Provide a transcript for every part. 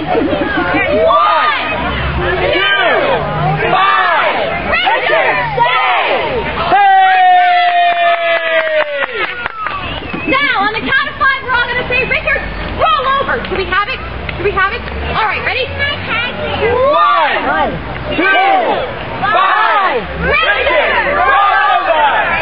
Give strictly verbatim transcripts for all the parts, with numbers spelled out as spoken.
One, two, five. Richard, stay! Hey! Now, on the count of five, we're all going to say, Richard, roll over. Do we have it? Do we have it? All right, ready? One, two, five. Richard, roll over!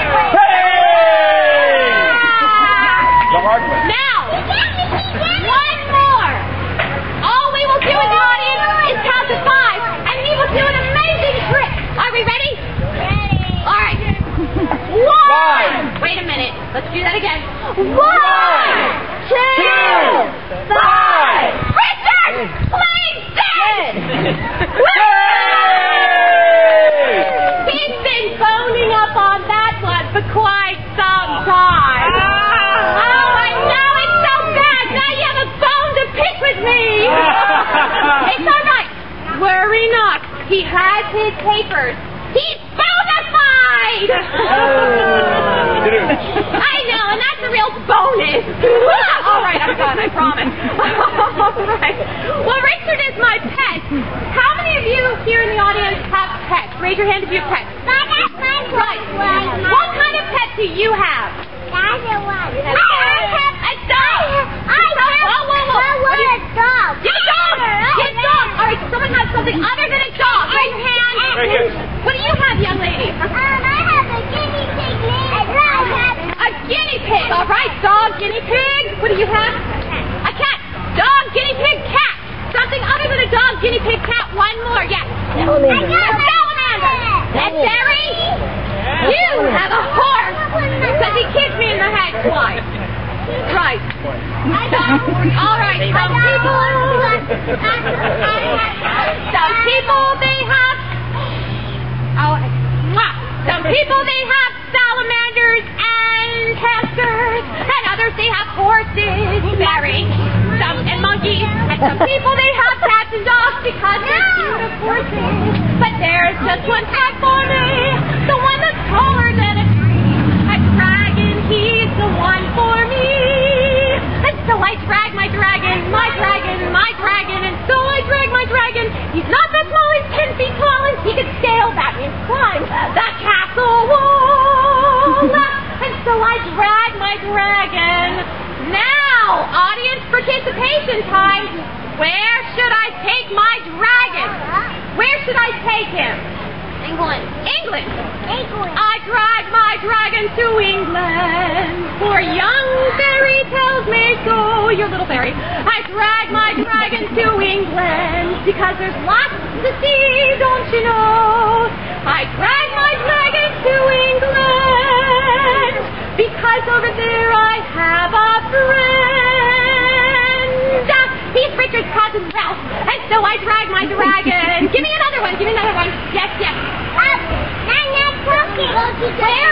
Hey! The hard one. Now, one more. All we will do in the audience is count to five, and he will do an amazing trick. Are we ready? Ready. All right. One. Wait a minute. Let's do that again. One, two, five. Richard, please dead. He's been phoning up on that one for quite some time. Oh, I know it's so bad. Now you have a bone to pick with me. It's all right. Worry not. He has his papers. He's bonafide. I know, and that's a real bonus. All right, I'm done. I promise. All right. Well, Richard is my pet. How many of you here in the audience have pets? Raise your hand if you have pets. Right. What kind of pet do you have? That's the one. I have a dog. I have whoa, whoa, whoa. What is a dog? You have a dog. You have a dog. All right, someone has something other than a dog. Raise your hand. Very good. What do you have, young lady? Um, I have a guinea pig. I have A guinea pig. All right, dog, guinea pig. What do you have? A cat. Dog, guinea pig, cat. Something other than a dog, guiney pig, cat. One more. Yes. Salamander. A salamander. And Barry, you have a horse because he kicked me in the head twice. Right. All right. Some people, some people they have. Oh, mwah. Some people they have salamanders and hamsters, and others they have horses, Barry. Some and monkeys, and some people they have cats and dogs because they're cute, of horses. But there's just one pet for me, the one that's taller than a tree. A dragon, he's the one for me. And so I drag my dragon, my dragon, my dragon, and so I drag my dragon. He's not that small, he's ten feet tall, and he can scale, that means climb, the castle wall. And so I drag my dragon. Now, audience participation time. Where should I take my dragon? Where should I take him? England. England. England. I drag my dragon to England, for young Barry tells me so. Your little Barry. I drag my dragon to England, because there's lots to see, don't you know? I drag my dragon to England, because over there I have a friend. He's Richard's cousin Ralph, and so I drag my dragon. Give me another one, give me another one. Yes, yes. Um, I'm not talking. Where?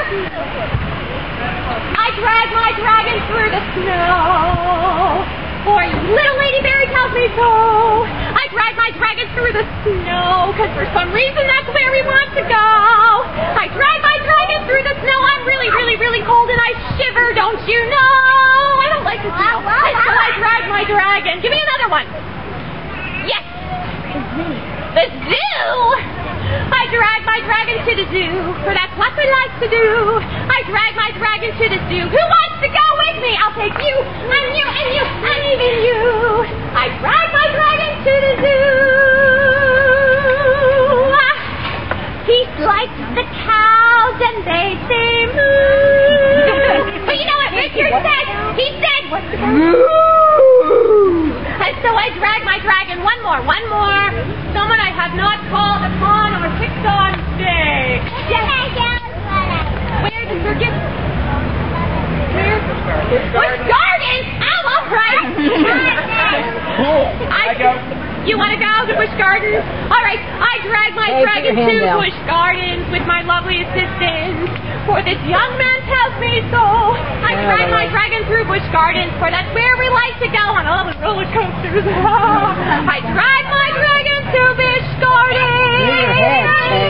I drag my dragon through the snow, for little Lady Barry tells me so. I drag my dragon through the snow, because for some reason that's where we want to go. I drag my dragon through the snow. I'm really, really, really cold, and I shiver, don't you know? I don't like the snow. And so I drag my dragon. Give me another one. Yes. The zoo. I drag my dragon to the zoo, for that's what we like to do. I drag my dragon to the zoo. Who wants to go with me? I'll take you, and you, and you, and even you. I drag my dragon to the zoo. He likes the cows, and they say moo. But you know what Richard said? He said moo. And so I drag my dragon. One more, one more. Someone I have not called upon or picked on today. Yes. Where's the circus? Where? Busch Gardens. Oh, all right. I go. You want to go to Busch Gardens? All right. I drag my hey, dragon to Busch Gardens with my lovely assistant. For this young man tells me so. I drag my dragon through Busch Gardens, for that's where we like to go on all the roller coasters. I drag my dragon to Busch Gardens.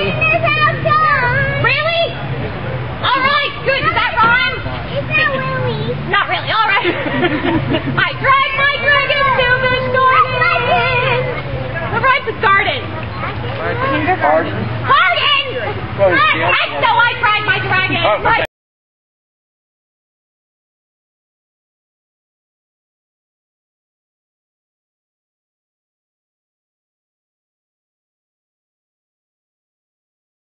Really? All right. Good. Does that rhyme? It's not really. Not really. All right. I drag my dragon to Busch Gardens. Maggie. Oh, okay.